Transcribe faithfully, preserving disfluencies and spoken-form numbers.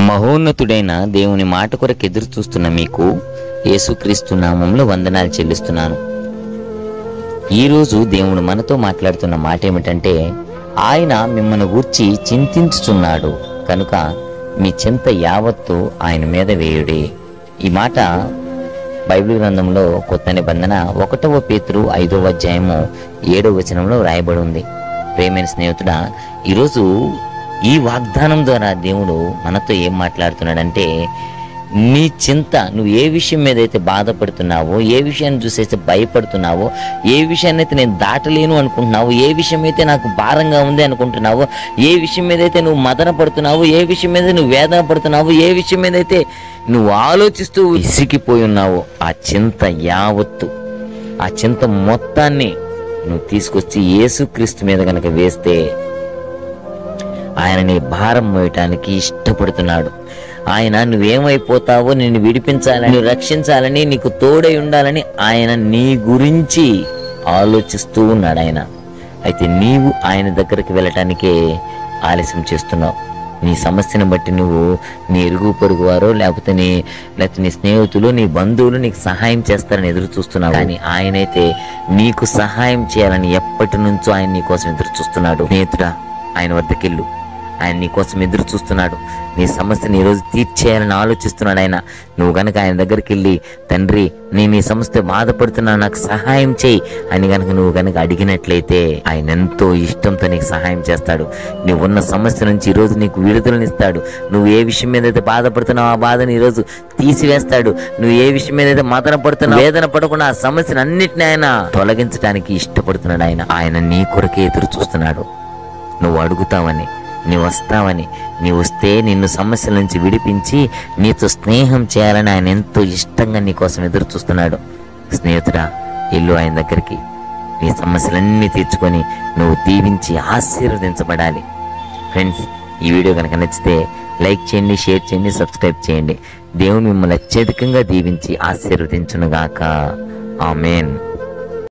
మహోన్నతుడైన దేవుని మాట కొరకు ఎదురు చూస్తున్న మీకు యేసుక్రీస్తు నామంలో వందనాలు చెల్లిస్తున్నాను. ఈరోజు దేవుడు మనతో మాట్లాడుతున్న మాట ఏమిటంటే, ఆయన మిమ్మల్ని గూర్చి చింతించుచున్నాడు కనుక మీ చింత యావత్తు ఆయన మీద వేయుడి. ఈ మాట బైబిల్ గ్రంథంలో కొత్త నిబంధన ఒకటవ పేతురు ఐదవ అధ్యాయము ఏడవ వచనంలో రాయబడి ఉంది. ప్రేమైన స్నేహితుడా, ఈరోజు ఈ వాగ్దానం ద్వారా దేవుడు మనతో ఏం మాట్లాడుతున్నాడంటే, నీ చింత, నువ్వు ఏ విషయం మీద అయితే బాధపడుతున్నావో, ఏ విషయాన్ని చూసేస్తే భయపడుతున్నావో, ఏ విషయాన్ని అయితే నేను దాటలేను అనుకుంటున్నావో, ఏ విషయం అయితే నాకు భారంగా ఉంది అనుకుంటున్నావో, ఏ విషయం మీద అయితే నువ్వు మదన పడుతున్నావో, ఏ విషయం మీద నువ్వు వేదన పడుతున్నావో, ఏ విషయం మీద అయితే నువ్వు ఆలోచిస్తూ ఇసిగిపోయి ఉన్నావో, ఆ చింత యావత్తు, ఆ చింత మొత్తాన్ని నువ్వు తీసుకొచ్చి యేసుక్రీస్తు మీద కనుక వేస్తే ఆయన నీ భారం మోయటానికి ఇష్టపడుతున్నాడు. ఆయన నువ్వేమైపోతావో నిన్ను విడిపించాలని, నువ్వు రక్షించాలని, నీకు తోడై ఉండాలని ఆయన నీ గురించి ఆలోచిస్తూ ఉన్నాడు ఆయన. అయితే నీవు ఆయన దగ్గరికి వెళ్ళటానికే ఆలస్యం చేస్తున్నావు. నీ సమస్యను బట్టి నువ్వు నీ ఇరుగు పొరుగు వారో లేకపోతే నీ లేకపోతే నీ స్నేహితులు, నీ బంధువులు నీకు సహాయం చేస్తారని ఎదురు చూస్తున్నావు. కానీ ఆయనైతే నీకు సహాయం చేయాలని ఎప్పటి నుంచో ఆయన నీ కోసం ఎదురు చూస్తున్నాడు. స్నేహితుడా, ఆయన వద్దకెళ్ళు. ఆయన నీ కోసం ఎదురు చూస్తున్నాడు. నీ సమస్యని ఈరోజు తీర్చేయాలని ఆలోచిస్తున్నాడు ఆయన. నువ్వు కనుక ఆయన దగ్గరికి వెళ్ళి, తండ్రి నేను ఈ సమస్య బాధపడుతున్నా, నాకు సహాయం చేయి అని కనుక నువ్వు కనుక అడిగినట్లయితే ఆయన ఎంతో ఇష్టంతో నీకు సహాయం చేస్తాడు. నువ్వు ఉన్న సమస్య నుంచి ఈరోజు నీకు విడుదలనిస్తాడు. నువ్వు ఏ విషయం మీద అయితే బాధపడుతున్నావు ఆ బాధను ఈరోజు తీసివేస్తాడు. నువ్వు ఏ విషయం మీద అయితే మదన పడుతున్నావు, వేదన పడకుండా ఆ సమస్యను అన్నిటిని ఆయన తొలగించడానికి ఇష్టపడుతున్నాడు. ఆయన ఆయన నీ కొరకే ఎదురు చూస్తున్నాడు. నువ్వు అడుగుతావని, నీవు వస్తావని, నీవు వస్తే నిన్ను సమస్యల నుంచి విడిపించి నీతో స్నేహం చేయాలని ఆయన ఎంతో ఇష్టంగా నీ కోసం ఎదురు చూస్తున్నాడు. స్నేహితుడా, ఇల్లు ఆయన దగ్గరికి. నీ సమస్యలన్నీ తీర్చుకొని నువ్వు దీవించి ఆశీర్వదించబడాలి. ఫ్రెండ్స్, ఈ వీడియో కనుక నచ్చితే లైక్ చేయండి, షేర్ చేయండి, సబ్స్క్రైబ్ చేయండి. దేవుడు మిమ్మల్ని అత్యధికంగా దీవించి ఆశీర్వదించునుగాక. ఆమేన్.